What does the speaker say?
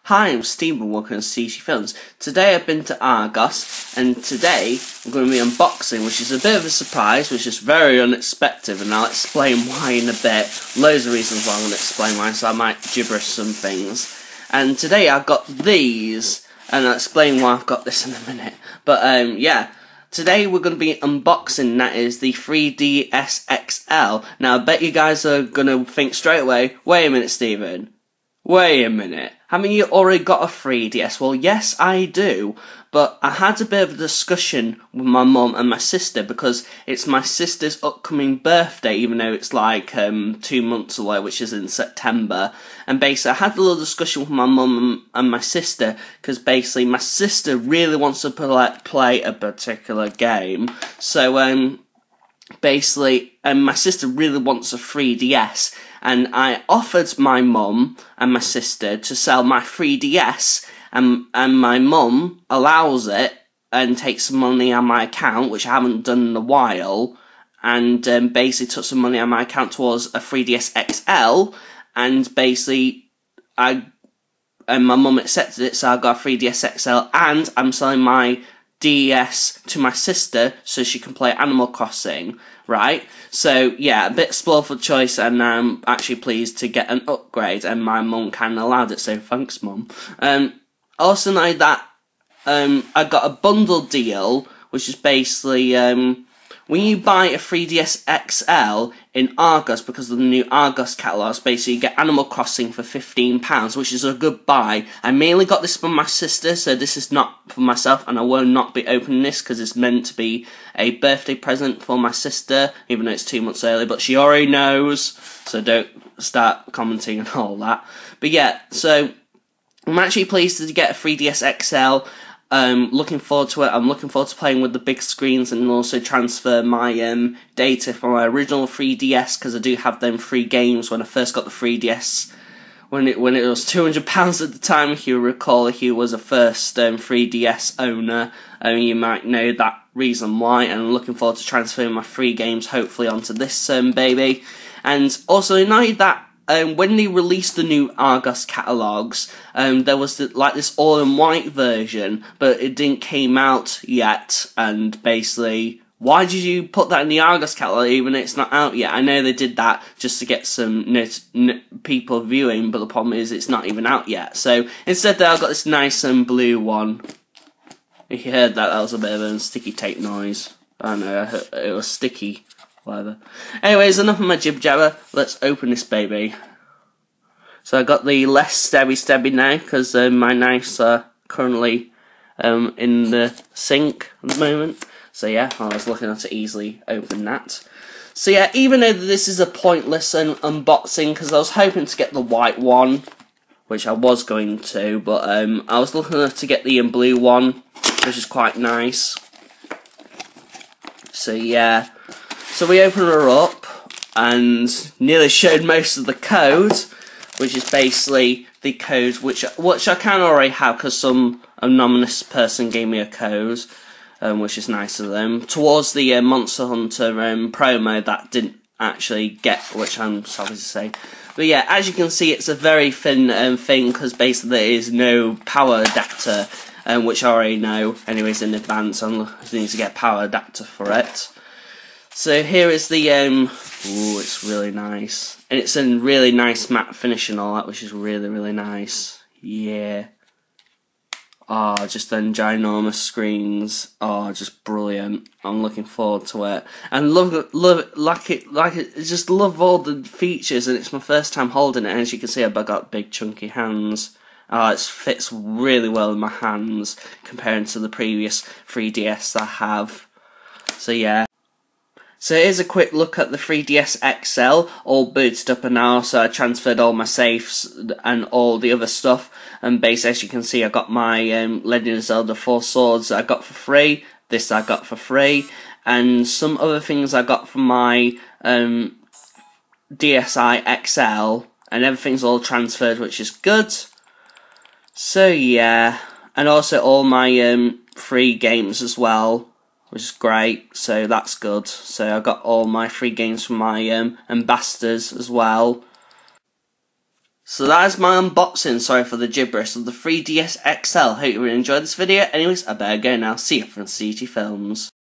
Hi, I'm Stephen, welcome to CC Films. Today I've been to Argos, and today I'm going to be unboxing, which is a bit of a surprise, which is very unexpected, and I'll explain why in a bit. Loads of reasons why I'm going to explain why, so I might gibberish some things. And today I've got these, and I'll explain why I've got this in a minute. But yeah, today we're going to be unboxing, that is the 3DS XL. Now I bet you guys are going to think straight away, wait a minute Stephen. Wait a minute, haven't you already got a 3DS? Well, yes, I do, but I had a bit of a discussion with my mum and my sister because it's my sister's upcoming birthday, even though it's like 2 months away, which is in September. And basically, I had a little discussion with my mum and my sister because basically my sister really wants to play a particular game. So, basically, my sister really wants a 3DS, and I offered my mum and my sister to sell my 3DS, and my mum allows it and takes some money on my account, which I haven't done in a while, and basically took some money on my account towards a 3DS XL, and basically my mum accepted it, so I got a 3DS XL, and I'm selling my DS to my sister so she can play Animal Crossing, right? So yeah, a bit spoiled for choice, and I'm actually pleased to get an upgrade, and my mum kind of allowed it, so thanks mum. Also like that, I got a bundle deal, which is basically when you buy a 3DS XL in Argos, because of the new Argos catalogs, basically you get Animal Crossing for £15, which is a good buy. I mainly got this from my sister, so this is not for myself, and I will not be opening this because it's meant to be a birthday present for my sister, even though it's 2 months early, but she already knows, so don't start commenting and all that. But yeah, so I'm actually pleased to get a 3DS XL. Looking forward to it. I'm looking forward to playing with the big screens and also transfer my data from my original 3DS, because I do have them free games when I first got the 3DS. When it was £200 at the time, if you recall, if you was a first 3DS owner, you might know that reason why, and I'm looking forward to transferring my free games hopefully onto this baby. And also, now that when they released the new Argos catalogs, there was this all-in-white version, but it didn't came out yet, and basically, why did you put that in the Argos catalog even though it's not out yet? I know they did that just to get some people viewing, but the problem is it's not even out yet. So instead I've got this nice blue one. If you heard that, that was a bit of a sticky tape noise. I don't know, it was sticky. Whatever. Anyways, enough of my jibber. Let's open this baby. So I got the less stabby now because my knives are currently in the sink at the moment. So yeah, I was looking to easily open that. So yeah, even though this is a pointless unboxing, because I was hoping to get the white one, which I was going to, but I was looking to get the blue one, which is quite nice. So yeah. So we open her up, and nearly showed most of the code, which is basically the code which I can already have because some anonymous person gave me a code, which is nice of them, towards the Monster Hunter promo that didn't actually get, which I'm sorry to say. But yeah, as you can see, it's a very thin thing because basically there is no power adapter, which I already know anyways in advance. I need to get a power adapter for it. So here is the, ooh, it's really nice. And it's a really nice matte finish and all that, which is really, really nice. Yeah. Oh, just them ginormous screens. Oh, just brilliant. I'm looking forward to it. And just love all the features, and it's my first time holding it, and as you can see, I've got big chunky hands. Oh, it fits really well in my hands, comparing to the previous 3DS I have. So yeah. So here's a quick look at the 3DS XL, all booted up, and now so I transferred all my safes and all the other stuff, and basically as you can see I got my Legend of Zelda 4 Swords I got for free, this I got for free, and some other things I got from my DSi XL, and everything's all transferred, which is good. So yeah, and also all my free games as well, which is great, so that's good. So I got all my free games from my ambassadors as well. So that is my unboxing, sorry for the gibberish, of the 3DS XL. Hope you really enjoyed this video. Anyways, I better go now. See you from CG Films.